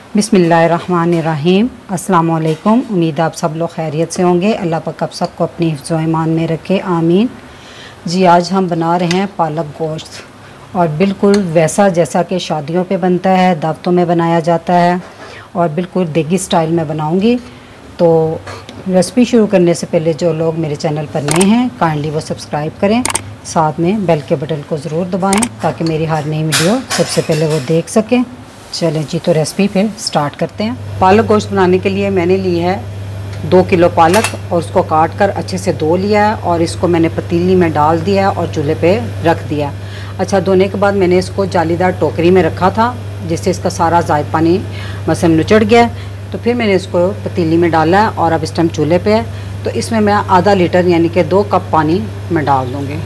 बिस्मिल्लाहिर्रहमानिर्रहीम। अस्सलाम वालेकुम। उम्मीद आप सब लोग खैरियत से होंगे। अल्लाह पाक आप सबको अपनी हिफ्ज़ व ईमान में रखे, आमीन। जी आज हम बना रहे हैं पालक गोश्त, और बिल्कुल वैसा जैसा कि शादियों पे बनता है, दावतों में बनाया जाता है, और बिल्कुल देगी स्टाइल में बनाऊंगी। तो रेसिपी शुरू करने से पहले जो लोग मेरे चैनल पर नए हैं काइंडली वो सब्सक्राइब करें, साथ में बेल के बटन को ज़रूर दबाएं ताकि मेरी हर नई वीडियो सबसे पहले वो देख सकें। चलें जी, तो रेसिपी फिर स्टार्ट करते हैं। पालक गोश्त बनाने के लिए मैंने ली है 2 किलो पालक, और उसको काट कर अच्छे से धो लिया है, और इसको मैंने पतीली में डाल दिया और चूल्हे पे रख दिया। अच्छा, धोने के बाद मैंने इसको जालीदार टोकरी में रखा था, जिससे इसका सारा ज़ायद पानी मसम नुचड़ गया। तो फिर मैंने इसको पतीली में डाला है, और अब इस टाइम चूल्हे पे है। तो इसमें मैं आधा लीटर यानी कि 2 कप पानी मैं डाल दूँगी,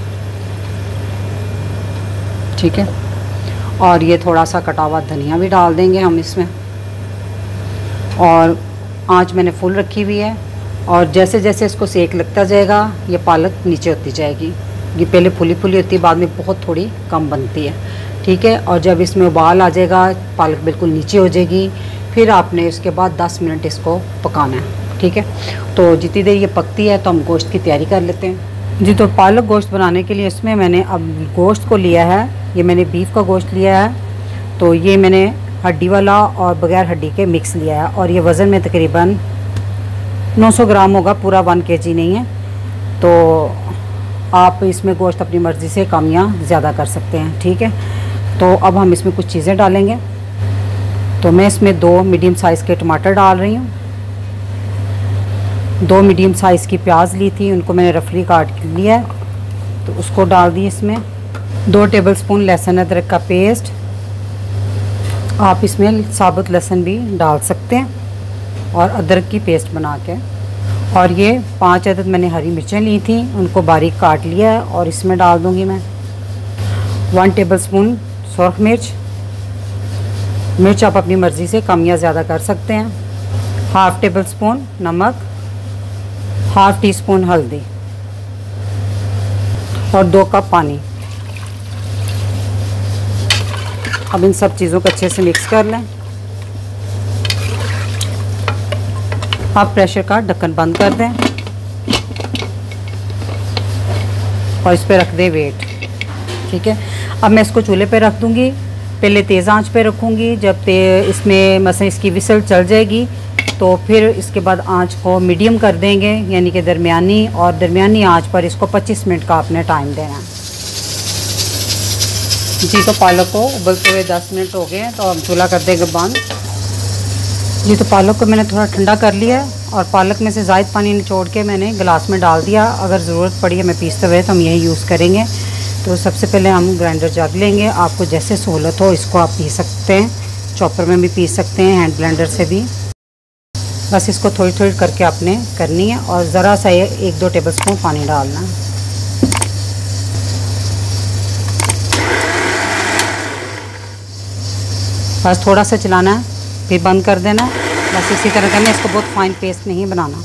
ठीक है। और ये थोड़ा सा कटा हुआ धनिया भी डाल देंगे हम इसमें, और आंच मैंने फुल रखी हुई है। और जैसे जैसे इसको सेक लगता जाएगा ये पालक नीचे होती जाएगी। ये पहले फुली फुली होती है, बाद में बहुत थोड़ी कम बनती है, ठीक है। और जब इसमें उबाल आ जाएगा, पालक बिल्कुल नीचे हो जाएगी, फिर आपने इसके बाद 10 मिनट इसको पकाना है, ठीक है। तो जितनी देर ये पकती है तो हम गोश्त की तैयारी कर लेते हैं जी। तो पालक गोश्त बनाने के लिए इसमें मैंने अब गोश्त को लिया है, ये मैंने बीफ का गोश्त लिया है। तो ये मैंने हड्डी वाला और बग़ैर हड्डी के मिक्स लिया है, और ये वज़न में तकरीबन 900 ग्राम होगा, पूरा 1 kg नहीं है। तो आप इसमें गोश्त अपनी मर्ज़ी से कम या ज़्यादा कर सकते हैं, ठीक है। तो अब हम इसमें कुछ चीज़ें डालेंगे। तो मैं इसमें 2 मीडियम साइज़ के टमाटर डाल रही हूँ, 2 मीडियम साइज़ की प्याज ली थी, उनको मैंने रफली काट लिया है, तो उसको डाल दी इसमें। 2 टेबलस्पून लहसुन अदरक का पेस्ट, आप इसमें साबुत लहसुन भी डाल सकते हैं, और अदरक की पेस्ट बना के। और ये 5 अदद मैंने हरी मिर्चें ली थी, उनको बारीक काट लिया है, और इसमें डाल दूँगी मैं। 1 टेबलस्पून सुरख मिर्च, मिर्च आप अपनी मर्ज़ी से कम या ज़्यादा कर सकते हैं। 1/2 टेबलस्पून नमक, 1/2 टीस्पून हल्दी, और 2 कप पानी। अब इन सब चीज़ों को अच्छे से मिक्स कर लें। आप प्रेशर का ढक्कन बंद कर दें, और इस पर रख दें वेट, ठीक है। अब मैं इसको चूल्हे पे रख दूँगी, पहले तेज़ आंच पे रखूँगी। जब इसमें मसलन इसकी विसल चल जाएगी तो फिर इसके बाद आंच को मीडियम कर देंगे, यानी कि दरमियानी, और दरमियानी आंच पर इसको 25 मिनट का आपने टाइम देना है जी। तो पालक को उबलते हुए 10 मिनट हो गए हैं, तो हम चूल्हा कर देंगे बंद जी। तो पालक को मैंने थोड़ा ठंडा कर लिया है, और पालक में से ज़ायद पानी निचोड़ के मैंने गिलास में डाल दिया। अगर ज़रूरत पड़ी है मैं पीसते हुए तो हम यही यूज़ करेंगे। तो सबसे पहले हम ग्राइंडर जग लेंगे, आपको जैसे सहूलत हो इसको आप पीस सकते हैं, चॉपर में भी पीस सकते हैं, हैंड ब्लेंडर से भी। बस इसको थोड़ी थोड़ी करके आपने करनी है, और ज़रा सा 1-2 टेबलस्पून पानी डालना है। बस थोड़ा सा चलाना है, फिर बंद कर देना है। बस इसी तरह करना है, इसको बहुत फाइन पेस्ट नहीं बनाना।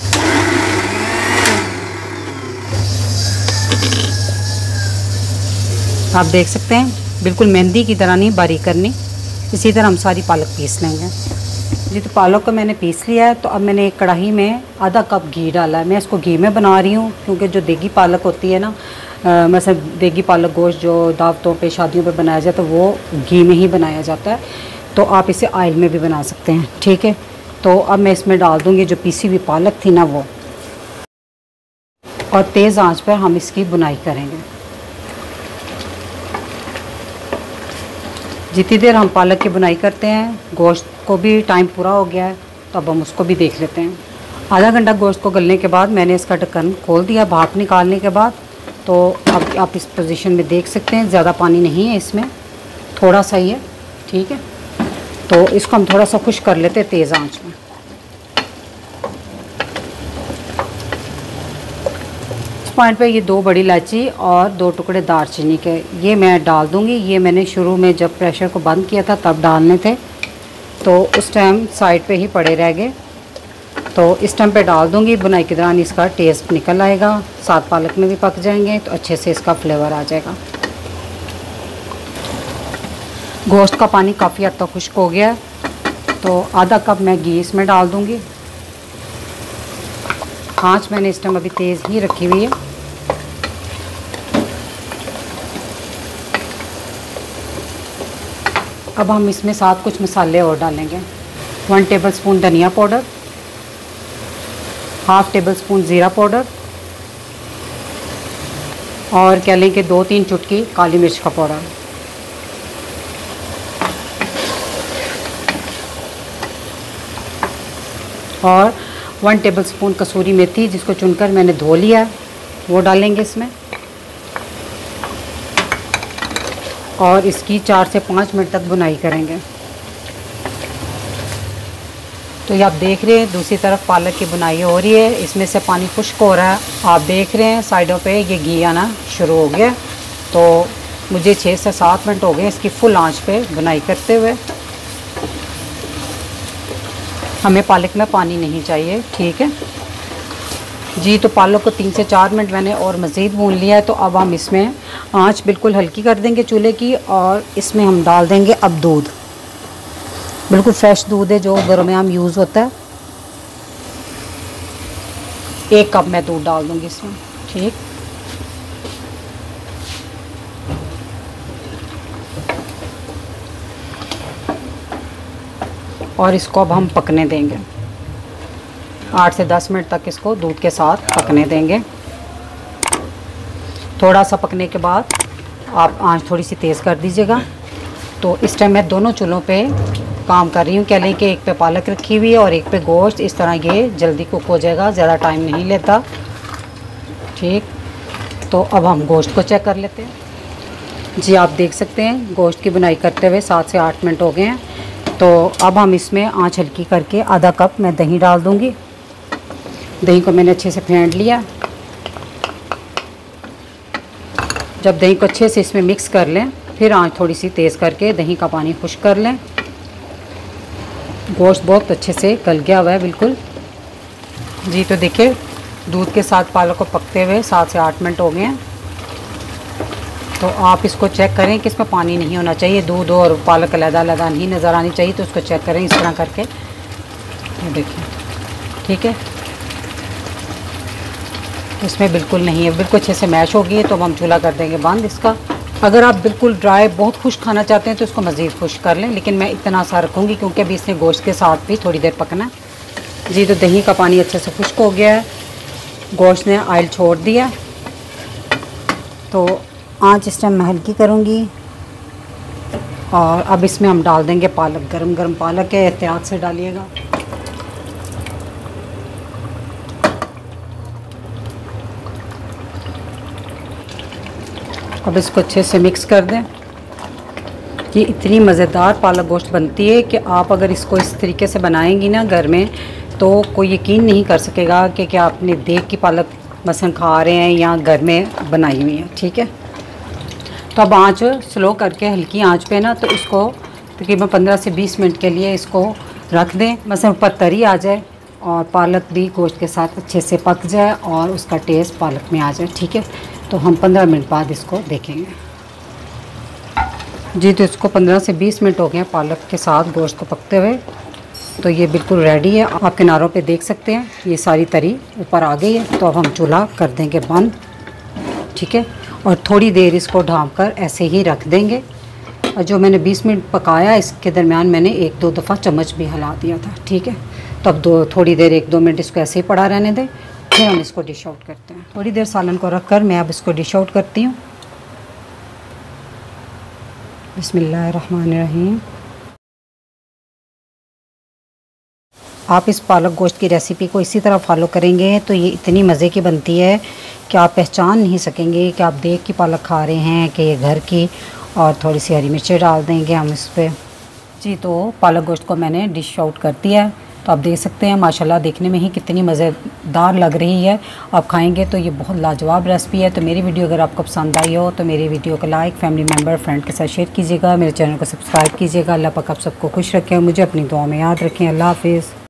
आप देख सकते हैं बिल्कुल मेहंदी की तरह नहीं बारीक करनी, इसी तरह हम सारी पालक पीस लेंगे जी। तो पालक को मैंने पीस लिया है। तो अब मैंने एक कढ़ाई में आधा कप घी डाला है। मैं इसको घी में बना रही हूँ, क्योंकि जो देगी पालक होती है ना, मतलब देगी पालक गोश्त जो दावतों पे शादियों पे बनाया जाता है वो घी में ही बनाया जाता है। तो आप इसे ऑयल में भी बना सकते हैं, ठीक है। तो अब मैं इसमें डाल दूँगी जो पीसी हुई पालक थी ना वो, और तेज़ आंच पर हम इसकी बुनाई करेंगे। जितनी देर हम पालक की बुनाई करते हैं, गोश्त को भी टाइम पूरा हो गया है, तो अब हम उसको भी देख लेते हैं। आधा घंटा गोश्त को गलने के बाद मैंने इसका ढक्कन खोल दिया भाप निकालने के बाद। तो अब आप इस पोजीशन में देख सकते हैं ज़्यादा पानी नहीं है इसमें, थोड़ा सा ही है, ठीक है। तो इसको हम थोड़ा सा खुश्क कर लेते हैं तेज़ आंच में। इस पॉइंट पे ये 2 बड़ी इलायची और 2 टुकड़े दालचीनी के ये मैं डाल दूँगी। ये मैंने शुरू में जब प्रेशर को बंद किया था तब डालने थे, तो उस टाइम साइड पे ही पड़े रह गए। तो इस टाइम पे डाल दूँगी, बुनाई के दौरान इसका टेस्ट निकल आएगा, साथ पालक में भी पक जाएंगे, तो अच्छे से इसका फ्लेवर आ जाएगा। गोश्त का पानी काफ़ी हद तक खुश्क हो गया है, तो आधा कप मैं घी इसमें डाल दूँगी। आँच मैंने इस टाइम अभी तेज़ ही रखी हुई है। अब हम इसमें साथ कुछ मसाले और डालेंगे। 1 टेबलस्पून धनिया पाउडर, हाफ़ टेबल स्पून ज़ीरा पाउडर और कह लें कि 2-3 चुटकी काली मिर्च का पाउडर। और 1 टेबलस्पून कसूरी मेथी जिसको चुनकर मैंने धो लिया है वो डालेंगे इसमें। और इसकी 4 से 5 मिनट तक भुनाई करेंगे। तो ये आप देख रहे हैं दूसरी तरफ पालक की बुनाई हो रही है, इसमें से पानी खुश्क हो रहा है। आप देख रहे हैं साइडों पे ये घी आना शुरू हो गया। तो मुझे 6 से 7 मिनट हो गए इसकी फुल आंच पे बुनाई करते हुए। हमें पालक में पानी नहीं चाहिए, ठीक है जी। तो पालक को 3 से 4 मिनट मैंने और मज़ीद भून लिया है। तो अब हम इसमें आंच बिल्कुल हल्की कर देंगे चूल्हे की और इसमें हम डाल देंगे अब दूध। बिल्कुल फ्रेश दूध है जो घरों में हम यूज़ होता है। 1 कप मैं दूध डाल दूँगी इसमें, ठीक। और इसको अब हम पकने देंगे 8 से 10 मिनट तक इसको दूध के साथ पकने देंगे। थोड़ा सा पकने के बाद आप आंच थोड़ी सी तेज़ कर दीजिएगा। तो इस टाइम मैं दोनों चूल्हों पे काम कर रही हूँ। कह लें कि एक पे पालक रखी हुई है और एक पे गोश्त। इस तरह ये जल्दी कुक हो जाएगा, ज़्यादा टाइम नहीं लेता, ठीक। तो अब हम गोश्त को चेक कर लेते हैं जी। आप देख सकते हैं गोश्त की बुनाई करते हुए 7 से 8 मिनट हो गए हैं। तो अब हम इसमें आंच हल्की करके आधा कप मैं दही डाल दूँगी। दही को मैंने अच्छे से फेंट लिया। जब दही को अच्छे से इसमें मिक्स कर लें फिर आंच थोड़ी सी तेज़ करके दही का पानी खुश्क कर लें। गोश्त बहुत अच्छे से गल गया हुआ है बिल्कुल जी। तो देखिए दूध के साथ पालक को पकते हुए 7 से 8 मिनट हो गए हैं। तो आप इसको चेक करें कि इसमें पानी नहीं होना चाहिए, दूध और पालक अलग-अलग नहीं नज़र आनी चाहिए। तो उसको चेक करें इस तरह करके, ये देखिए, ठीक है। इसमें बिल्कुल नहीं है, बिल्कुल अच्छे से मैश हो गई है। तो अब हम चूल्हा कर देंगे बंद इसका। अगर आप बिल्कुल ड्राई बहुत खुश्क खाना चाहते हैं तो इसको मज़ीद खुश्क कर लें, लेकिन मैं इतना सा रखूँगी क्योंकि अभी इसने गोश्त के साथ भी थोड़ी देर पकना जी। तो दही का पानी अच्छे से खुश्क हो गया है, गोश्त ने ऑयल छोड़ दिया। तो आंच इस टाइम मैं हल्की करूँगी और अब इसमें हम डाल देंगे पालक। गरम गरम पालक है, एहतियात से डालिएगा। अब इसको अच्छे से मिक्स कर दें। ये इतनी मज़ेदार पालक गोश्त बनती है कि आप अगर इसको इस तरीके से बनाएंगी ना घर में तो कोई यकीन नहीं कर सकेगा कि क्या आपने देख की पालक मसलन खा रहे हैं या घर में बनाई हुई है, ठीक है। तो अब आंच स्लो करके हल्की आंच पे ना तो इसको तकरीबन 15 से 20 मिनट के लिए इसको रख दें। मसलन ऊपर तरी आ जाए और पालक भी गोश्त के साथ अच्छे से पक जाए और उसका टेस्ट पालक में आ जाए, ठीक है। तो हम 15 मिनट बाद इसको देखेंगे जी। तो इसको 15 से 20 मिनट हो गए पालक के साथ गोश्त को पकते हुए। तो ये बिल्कुल रेडी है। आप किनारों पे देख सकते हैं ये सारी तरी ऊपर आ गई है। तो अब हम चूल्हा कर देंगे बंद, ठीक है। और थोड़ी देर इसको ढाँप कर ऐसे ही रख देंगे। और जो मैंने 20 मिनट पकाया इसके दरमियान मैंने 1-2 दफ़ा चम्मच भी हिला दिया था, ठीक है। तो अब थोड़ी देर 1-2 मिनट इसको ऐसे ही पड़ा रहने दें, फिर हम इसको डिश आउट करते हैं। थोड़ी देर सालन को रख कर मैं अब इसको डिश आउट करती हूँ। बिस्मिल्लाहिर्रहमानिर्रहीम। आप इस पालक गोश्त की रेसिपी को इसी तरह फॉलो करेंगे तो ये इतनी मज़े की बनती है कि आप पहचान नहीं सकेंगे कि आप देख के पालक खा रहे हैं कि ये घर की। और थोड़ी सी हरी मिर्चें डाल देंगे हम इस पर जी। तो पालक गोश्त को मैंने डिश आउट कर दिया है। तो आप देख सकते हैं माशाल्लाह देखने में ही कितनी मज़ेदार लग रही है। आप खाएंगे तो ये बहुत लाजवाब रेसिपी है। तो मेरी वीडियो अगर आपको पसंद आई हो तो मेरी वीडियो को लाइक, फैमिली मेम्बर, फ्रेंड के साथ शेयर कीजिएगा। मेरे चैनल को सब्सक्राइब कीजिएगा। अल्लाह पाक आप सबको खुश रखें, मुझे अपनी दुआ में याद रखें। अल्लाह हाफ़िज़।